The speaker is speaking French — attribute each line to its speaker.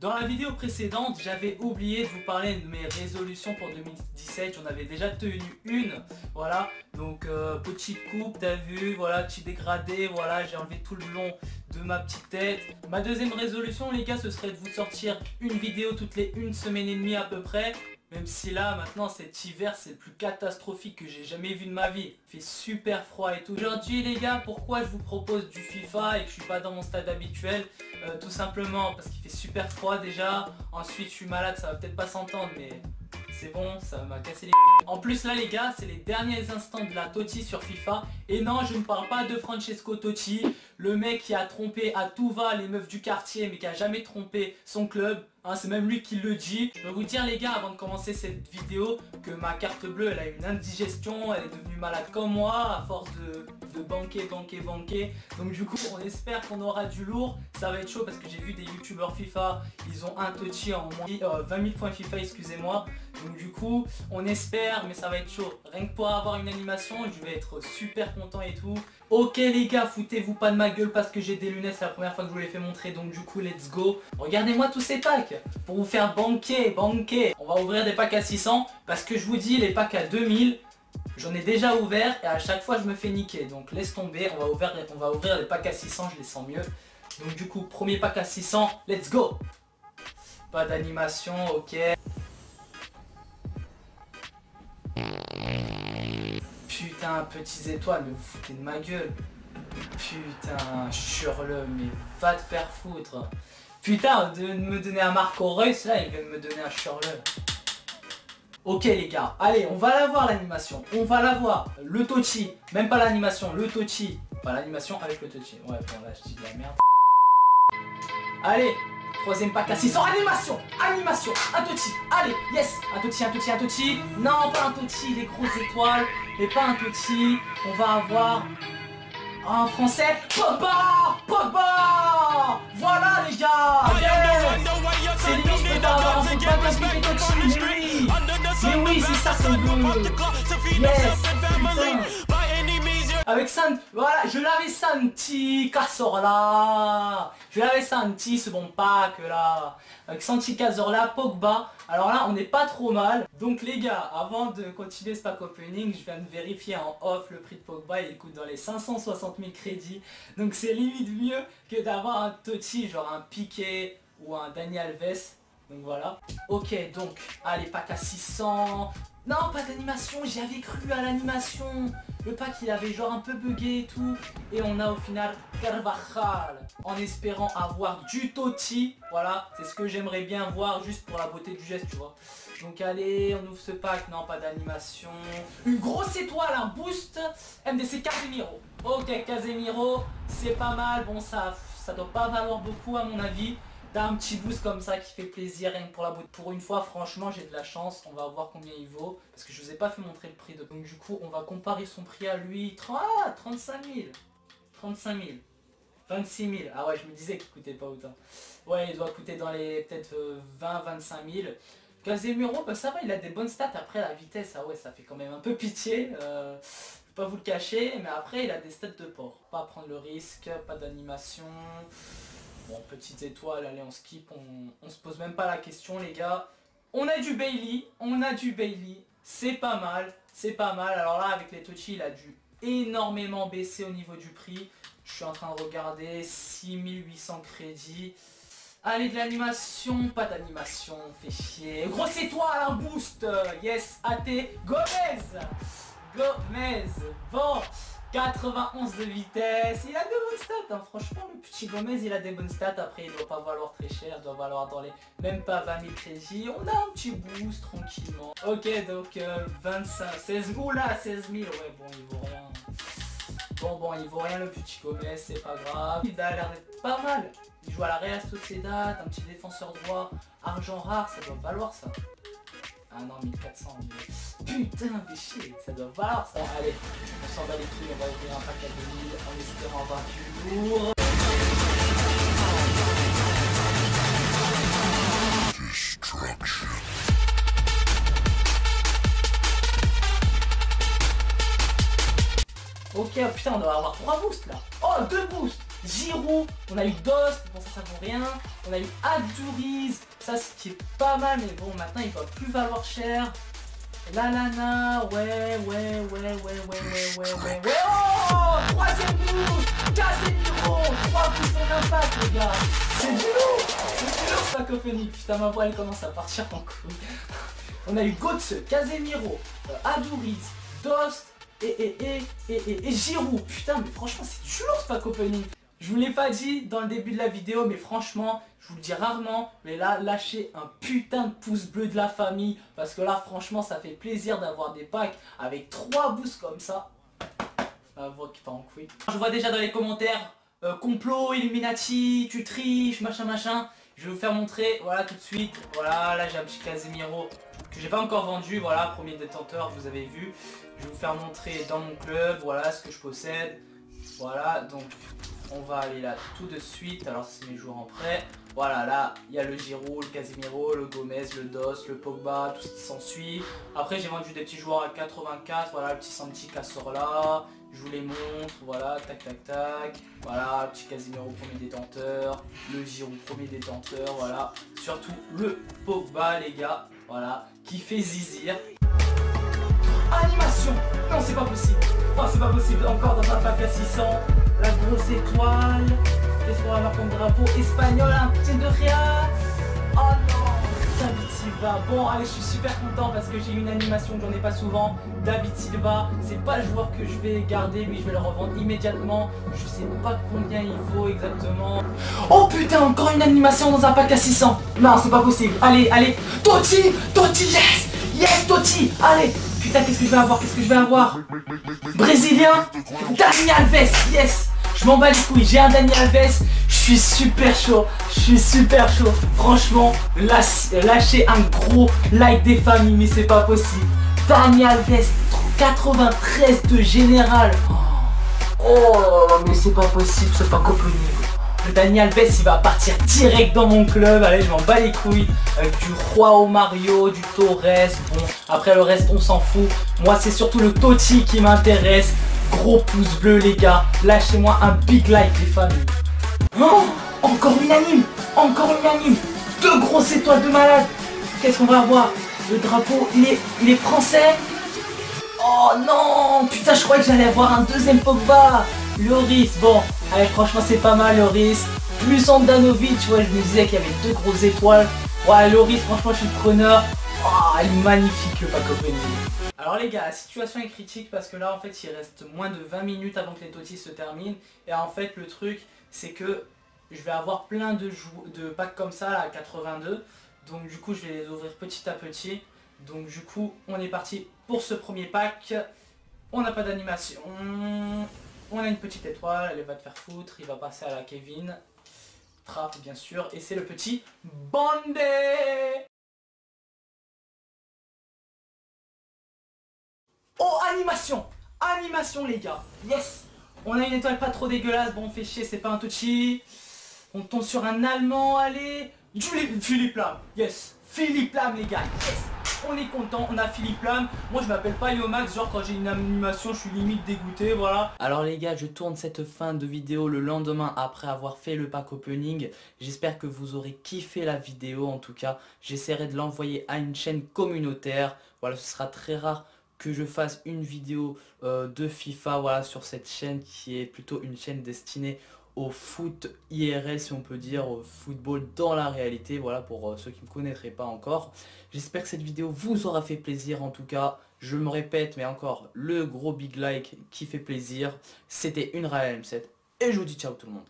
Speaker 1: Dans la vidéo précédente, j'avais oublié de vous parler de mes résolutions pour 2017. J'en avais déjà tenu une, voilà. Donc petite coupe, t'as vu, voilà, petit dégradé, voilà, j'ai enlevé tout le long de ma petite tête. Ma deuxième résolution, les gars, ce serait de vous sortir une vidéo toutes les 1 semaine et demie à peu près. Même si là, maintenant, cet hiver, c'est le plus catastrophique que j'ai jamais vu de ma vie. Il fait super froid et tout. Aujourd'hui, les gars, pourquoi je vous propose du FIFA et que je suis pas dans mon stade habituel? Tout simplement parce qu'il fait super froid déjà. Ensuite, je suis malade, ça va peut-être pas s'entendre, mais c'est bon, ça m'a cassé les... En plus, là, les gars, c'est les derniers instants de la Totti sur FIFA. Et non, je ne parle pas de Francesco Totti, le mec qui a trompé à tout va les meufs du quartier, mais qui a jamais trompé son club. Hein, c'est même lui qui le dit. Je vais vous dire les gars avant de commencer cette vidéo que ma carte bleue elle a une indigestion, elle est devenue malade comme moi à force de banquer. Donc du coup on espère qu'on aura du lourd. Ça va être chaud parce que j'ai vu des youtubeurs FIFA, ils ont un Totti en moins 20 000 points FIFA, excusez-moi. Donc du coup on espère, mais ça va être chaud. Rien que pour avoir une animation je vais être super content et tout. Ok les gars, foutez-vous pas de ma gueule parce que j'ai des lunettes, c'est la première fois que je vous les fais montrer. Donc du coup let's go. Regardez-moi tous ces packs pour vous faire banquer. On va ouvrir des packs à 600 parce que je vous dis les packs à 2000 j'en ai déjà ouvert et à chaque fois je me fais niquer. Donc laisse tomber, on va ouvrir des packs à 600, je les sens mieux. Donc du coup premier pack à 600, let's go. Pas d'animation, ok. Putain, petites étoiles, mais vous foutez de ma gueule. Putain, Schürrle, mais va te faire foutre. Putain, de me donner un Marco Reus, là, il vient de me donner un Schürrle. Ok les gars, allez, on va la voir l'animation. On va la voir. Le Totti, même pas l'animation, le Totti. Pas l'animation avec le Totti. Ouais, bon là, je dis de la merde. Allez, troisième pack à 600, animation, un Totti, allez, yes, un Totti, non pas un Totti, les grosses étoiles, mais pas un Totti, on va avoir un français, Pogba, voilà les gars, yes. C'est limite, je peux pas avoir un Pogba parce que les Totti, mais oui, c'est ça qu'on veut, yes, putain. Avec voilà, je l'avais senti, Cazorla. Je l'avais senti ce bon pack là. Avec Santi Cazorla, Pogba. Alors là, on n'est pas trop mal. Donc les gars, avant de continuer ce pack opening, je viens de vérifier en off le prix de Pogba. Il coûte dans les 560 000 crédits. Donc c'est limite mieux que d'avoir un Totti, genre un Piqué ou un Dani Alves. Donc voilà. Ok, donc, allez, pack à 600. Non, pas d'animation, j'y avais cru à l'animation. Le pack il avait genre un peu bugué et tout. Et on a au final Carvajal. En espérant avoir du Totti. Voilà, c'est ce que j'aimerais bien voir juste pour la beauté du geste, tu vois. Donc allez, on ouvre ce pack. Non, pas d'animation. Une grosse étoile, un boost. MDC Casemiro. Ok, Casemiro, c'est pas mal. Bon, ça doit pas valoir beaucoup à mon avis. T'as un petit boost comme ça qui fait plaisir rien que pour la beauté. Pour une fois, franchement, j'ai de la chance. On va voir combien il vaut. Parce que je vous ai pas fait montrer le prix de... Donc du coup, on va comparer son prix à lui. 35 000. 35 000. 26 000. Ah ouais, je me disais qu'il coûtait pas autant. Ouais, il doit coûter dans les peut-être 20-25 000. Casemiro, bah ça va, il a des bonnes stats. Après, la vitesse, ah ouais, ça fait quand même un peu pitié. Pas vous le cacher. Mais après, il a des stats de porc. Pas prendre le risque. Pas d'animation. Bon, petites étoiles, allez, on skip, on se pose même pas la question, les gars. On a du Bailey, c'est pas mal, Alors là, avec les Totti, il a dû énormément baisser au niveau du prix. Je suis en train de regarder, 6800 crédits. Allez, de l'animation, pas d'animation, fait chier. Grosse étoile, un boost, yes, AT, Gomez, bon. 91 de vitesse, il a de bonnes stats, hein. Franchement le petit Gomez il a des bonnes stats, après il doit pas valoir très cher, il doit valoir dans les même pas 20 000 crédits, on a un petit boost tranquillement. Ok donc 25, 16, oula 16 000, ouais bon il vaut rien. Bon il vaut rien le petit Gomez, c'est pas grave. Il a l'air d'être pas mal, il joue à la Real Sociedad, un petit défenseur droit, argent rare, ça doit valoir ça. Ah non, 1400, putain, fais chier, ça doit valoir ça. Allez, on s'en bat les couilles, on va ouvrir un pack à 2000 en espérant avoir du lourd. Destruction. Ok, oh putain, on doit avoir 3 boosts là. Oh, 2 boosts. Giroud, on a eu Dost, bon ça vaut rien. On a eu Aduriz, ça ce qui est pas mal, mais bon maintenant il va plus valoir cher. Lalana, ouais. Oh, troisième boost, Casemiro, 3 boosts en impact les gars. C'est du lourd, Spacophonique. Putain, ma voix elle commence à partir en couille. On a eu Götze, Casemiro, Aduriz, Dost et Giroud. Putain, mais franchement c'est du lourd Spacophonique. Je vous l'ai pas dit dans le début de la vidéo, mais franchement, je vous le dis rarement, mais là, lâchez un putain de pouce bleu de la famille, parce que là, franchement, ça fait plaisir d'avoir des packs avec 3 boosts comme ça. Ma voix qui part en couille. Je vois déjà dans les commentaires, complot, Illuminati, tu triches, machin. Je vais vous faire montrer, voilà, tout de suite. Voilà, là, j'ai un petit Casemiro que j'ai pas encore vendu, voilà, premier détenteur, vous avez vu. Je vais vous faire montrer dans mon club, voilà, ce que je possède. Voilà, donc... on va aller là tout de suite, alors c'est mes joueurs en prêt. Voilà, là, il y a le Giroud, le Casemiro, le Gomez, le Dost, le Pogba, tout ce qui s'ensuit. Après, j'ai vendu des petits joueurs à 84, voilà, le petit Santi Cazorla. Je vous les montre, voilà, tac. Voilà, le petit Casemiro, premier détenteur. Le Giroud, premier détenteur, voilà. Surtout le Pogba, les gars, voilà, qui fait zizir. Animation! Non, c'est pas possible. Oh, c'est pas possible. Encore dans un pack à 600. La grosse étoile. Qu'est-ce qu'on va avoir comme drapeau espagnol? Un petit de Real. Oh non, David Silva. Bon, allez, je suis super content parce que j'ai une animation que j'en ai pas souvent. David Silva, c'est pas le joueur que je vais garder. Lui, je vais le revendre immédiatement. Je sais pas combien il vaut exactement. Oh putain, encore une animation dans un pack à 600. Non, c'est pas possible. Allez. Totti, yes. Yes, Totti. Allez. Putain, qu'est-ce que je vais avoir? Brésilien, Dani Alves, yes. Je m'en bats les couilles, j'ai un Dani Alves. Je suis super chaud. Franchement, lâchez un gros like des familles, mais c'est pas possible. Dani Alves, 93 de général. Oh, mais c'est pas possible, c'est pas compagnie. Le Dani Alves il va partir direct dans mon club. Allez, je m'en bats les couilles. Avec du Joao Mario, du Torres. Bon, après le reste on s'en fout. Moi c'est surtout le Totti qui m'intéresse. Gros pouce bleu les gars. Lâchez-moi un big like les familles. Oh, encore une anime. 2 grosses étoiles de malade. Qu'est-ce qu'on va avoir? Le drapeau, il est français. Oh non, putain, je croyais que j'allais avoir un deuxième Pogba. Lloris, bon, allez, franchement c'est pas mal Lloris. Plus Andanovic, ouais, je me disais qu'il y avait 2 grosses étoiles. Ouais, Lloris, franchement je suis le preneur. Oh, il est magnifique le pack opening. Alors les gars, la situation est critique parce que là en fait il reste moins de 20 minutes avant que les totis se terminent. Et en fait le truc c'est que je vais avoir plein de packs comme ça là, à 82. Donc du coup je vais les ouvrir petit à petit. Donc du coup on est parti pour ce premier pack. On n'a pas d'animation. On a une petite étoile, elle va te faire foutre. Il va passer à la Kevin. Trapp bien sûr. Et c'est le petit Bandé. Oh, animation. Animation les gars. Yes. On a une étoile pas trop dégueulasse. Bon, on fait chier, c'est pas un touchy. On tombe sur un Allemand, allez. Philippe Lahm. Yes. Philippe Lahm les gars. Yes. On est content, on a Philippe Lahm. Moi je m'appelle pas Yomax, genre quand j'ai une animation je suis limite dégoûté, voilà. Alors les gars, je tourne cette fin de vidéo le lendemain après avoir fait le pack opening. J'espère que vous aurez kiffé la vidéo en tout cas. J'essaierai de l'envoyer à une chaîne communautaire. Voilà, ce sera très rare que je fasse une vidéo de FIFA, voilà, sur cette chaîne qui est plutôt une chaîne destinée au foot IRL, si on peut dire, au football dans la réalité, voilà, pour ceux qui ne me connaîtraient pas encore. J'espère que cette vidéo vous aura fait plaisir en tout cas. Je me répète, mais encore, le gros big like qui fait plaisir. C'était une Real M7 et je vous dis ciao tout le monde.